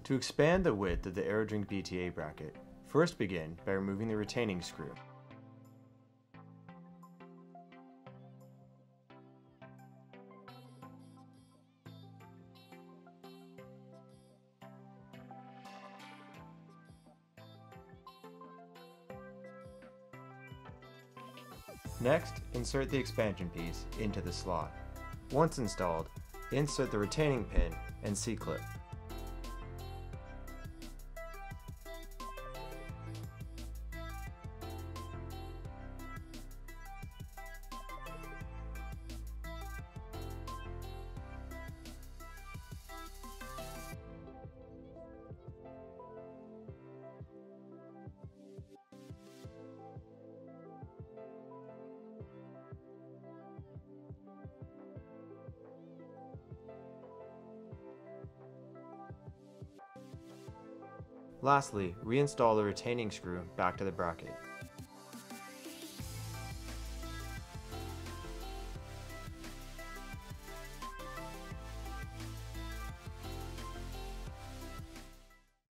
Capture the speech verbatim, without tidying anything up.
To expand the width of the AeroDrink B T A bracket, first begin by removing the retaining screw. Next, insert the expansion piece into the slot. Once installed, insert the retaining pin and C-clip. Lastly, reinstall the retaining screw back to the bracket.